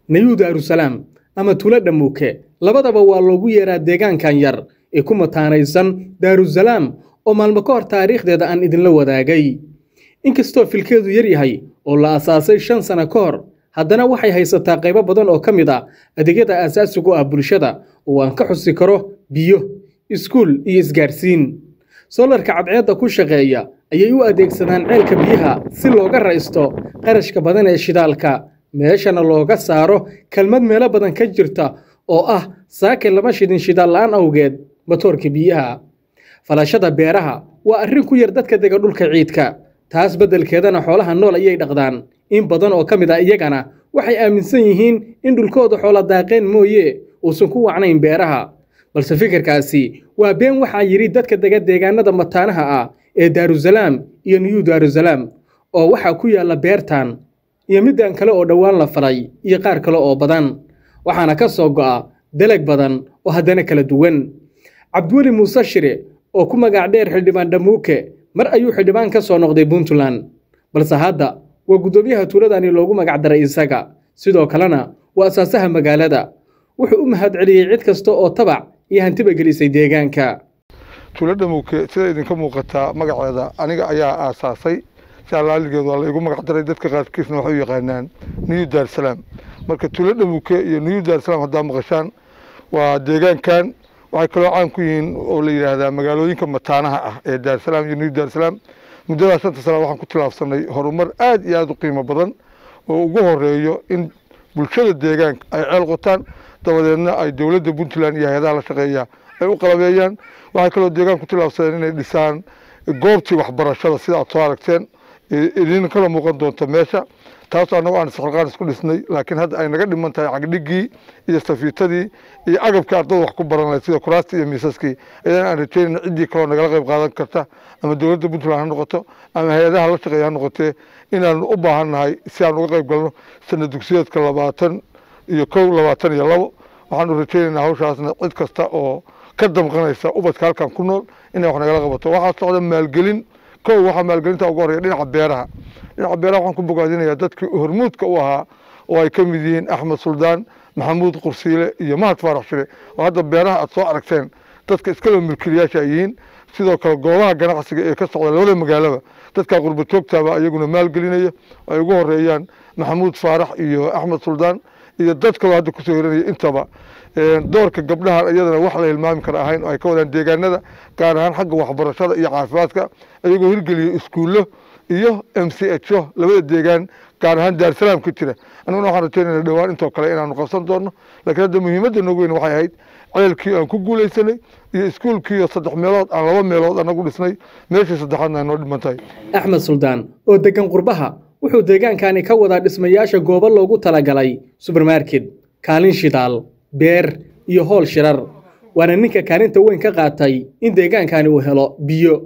New Darussalam ama Tuulo Dhamuuke labadaba waa loogu yeeraa deegaankan yar ee ku mataanaysan Darussalam oo maalmo ka hor taariikhdeeda aan idinla wadaagay. Inkastoo filkeedu yar yahay oo la aasaasay 5 sano ka hor, haddana waxay haysataa qaybo badan oo ka mid ah adeegyada aasaasiga ah bulshada oo aan ka xusi karo biyo, iskuul iyo isgaarsiin. Solarka cadceedda ku shaqeeya ayay u adeegsadaan ceelka biyaha si looga raa'isto qarashka badan ee shidaalka, meeshana looga saaro kalmad meelo badan ka jirta oo ah saakin lama shidin shidaal la'aan awgeed matoorka biyaha. Falashada beeraha waa arrin ku yar dadka dega dhulka ciidka, taas beddelkeedana xoolaha nool ayay dhaqdaan. In badan oo ka mid ah iyagana waxay aaminsan yihiin in dhulkooda xoolo daaqeen mooye uusan ku wacnayn beeraha. balse fikirkaasi waa been waxaa yiri dadka dega deegaanada mataanaha ah ee Darussalam iyo New Darussalam oo waxa ku yaala beertan iyo midaan kale oo dhawaan la falay iyo qaar kale oo badan, waxaana ka soo go'a dalag badan oo haddana kala duwan. Cabdiweli Muuse Shire oo ku magac dheer Xildhibaan Dhamuuke mar ayuu xildhibaan ka soo noqday Puntland, balse hadda waa gudoomiyaha tuuladani loogu magac daray isaga, sidoo kalena waa asaasaha magaalada. wuxuu u mahad celiyay cid kasta oo tabac iyo hantiba gelisay deegaanka. Tuulo Dhamuuke sida idinka muuqata magaceeda aniga ayaa aasaasay, salaaligeedu waa la igu magac daray, dadka qaarkiisna waxay u yaqaanaan New Darussalam. marka Tuulo Dhamuuke iyo New Darussalam hadda maqashaan waa deegaankan waxay kala caan ku yihiin oo la yiraahdaa magaalooyinka mataanaha ah ee Darussalam iyo New Darussalam. muddada 5 sano waxaan ku tilaabsanay horumar aad iyo aad u qiimo badan oo ugu horeeyo in bulshada deegaanka ay ceel qotaan, dabadeedna ay dawladda Puntland iyo hay'adaha la shaqeeya ay u qalabeeyaan. waxay kaloo deegaanka ku tilaabsadeen inay dhisaan goobtii waxbarashada sida aad soo aragteen idin kala muuqan doonto meesha, taas annagu aan saxalqaan isku dhisnay, laakiin hadda ay naga dhiman tahay cagdhigii iyo safiitadii iyo agabka ardada wax ku baran lahayd sida kuraasta iyo miisaskii. ayaan aan rajaynayna ciddii kaloo nagala qayb qaadan karta ama dawladda Puntland ha noqoto ama hay'adaha la shaqeeya ha noqotee inaan u baahannahay si aan uga qayb galno sanad dugsiyeedka 2021 22. waxaan u rajaynaynaa hawshaasna cid kasta oo ka damqanaysa ubadka halkan ku nool inay wax nagala qabato. waxaa socda maalgelin waxaa maalgelinta ugu horeeya dhinaca beeraha. waxaan ku bogaadinayaa dadkii hormuudka u ahaa oo ay ka mid yihiin Axmed Suldaan, Maxamuud Qursiile iyo Mahad Faarax Shire oo hadda beeraha aad soo aragteen dadka iskala milkiilayaasha yihiin. sidoo kale goobaha ganacsiga ee ka socda labada magaalaba dadka qurba joogtaaba ayaguna maalgelinaya, ay ugu horeeyaan Maxamuud Faarax iyo Axmed Suldaan iyo dadka hadda ku soo hiranaya intaba. doorka gabdhaha iyadana wax la hilmaami kara ahayn oo ay ka wadaan deegaanada gaar ahaan xagga waxbarashada iyo caafimaadka, ayagoo hirgeliya iskuulo iyo MCHO labada deegaan gaar ahaan Darussalam ku jira. aniguna waxaan rajaynaynaa dhawaan intoo kale inaanu qabsan doono, laakiin hadda muhiimadda noogu weyn waxay ahayd ceelkii aan ku guulaysanay iyo iskuulkii 3 meelood aan 2 meelood anagu dhisnay, meeshii saddexaadna noo dhiman tahay. Axmed Suldaan oo degan qurbaha wuxuu deegaankani ka wadaa dhismayaasha goobo loogu talagalay supermarket, kaalin shidaal, beer iyo hool shirar. waana ninka kaalinta weyn ka qaatay in deegaankani uu helo biyo.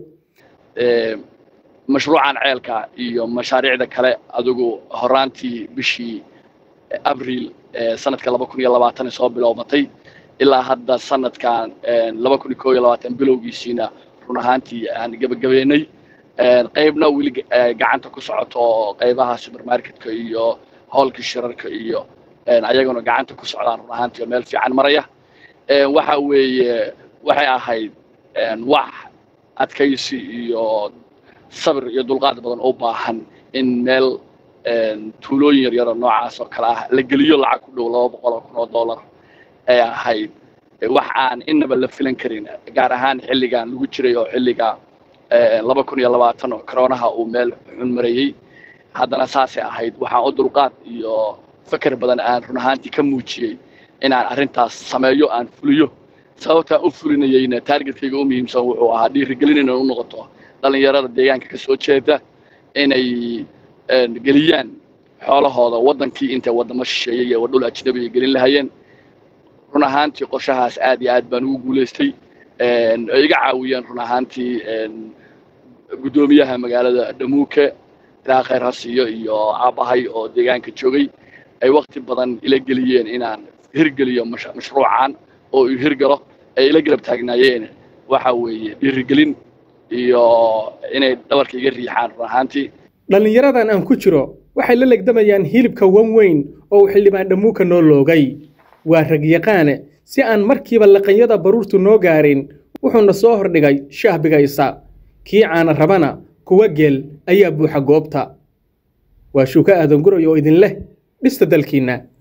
mashruucan ceelka iyo mashaariicda kale adigu horaantii bishii Abriil sanadka 2020 soo bilowmatay ilaa hadda sanadkan 2021 bilowgiisina run ahaantii aan gabagabeynay. qaybna wili gacanta ku socoto qaybaha supermarketka iyo hoolka shirarka iyo ayaguna gacanta ku socdaan run ahaantii meel fiican maraya. waxa weeye waxay ahayd wax adkaysi iyo sabir iyo dulqaad badan oo baahan in meel tuulooyin yar yar noocaas oo kala ah la geliyo lacag ku dhow $200,000 ay ahayd wax aan inaba la filan karin, gaar ahaan xilligan lagu jiray oo xilliga 2020 oo corona uu meel xun marayay. haddana saasay ahayd waxaan u dulqaad iyo fikir badan aan run ahaantii ka muujiyay inaan arrintaas sameeyo, aan fuliyo. sababta u fulinayayna targetkayga u muhiimsan wuxuu ahaa dhiirigelin inay u noqoto dhalinyarada deegaanka ka soo jeeda inay geliyaan xoolahooda wadankii inta wadamo shisheeyay iyo dhul ajnabi gelin lahaayeen. run ahaantii qorshahaas aad iyo aad baan ugu guuleystay. iga caawiyeen run ahaantii gudoomiyaha magaalada Dhamuuke ilaa khayr hasiyo iyo aabahay oo deegaanka joogay ay waqti badan ila geliyeen inaan hirgeliyo mashruucan oo uu hirgalo. ay ila galab taagnaayeen waxa weeye dhiirigelin iyo inay dhabarka iga riixaan run ahaantii. dhalinyaradan aan ku jiro waxay la legdamayaan hilibka wan weyn oo uu xildhibaan Dhamuuka noo loogay waa rag yaqaane si aan markiiba laqanyada baruurtu noo gaarin wuxuuna soo hordhigay shahbigaysa kii caana rabana kuwa geel ayaa buuxa goobta waa Shuka Aadan Gurey oo idin leh dhista dalkiina